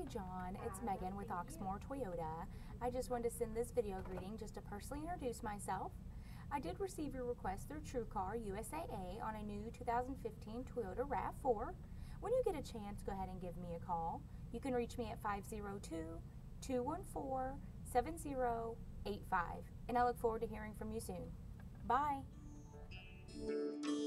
John, it's Megan with Oxmoor Toyota. I just wanted to send this video greeting just to personally introduce myself. I did receive your request through TrueCar USAA on a new 2015 Toyota Rav4. When you get a chance, go ahead and give me a call. You can reach me at 502-214-7085, and I look forward to hearing from you soon. Bye.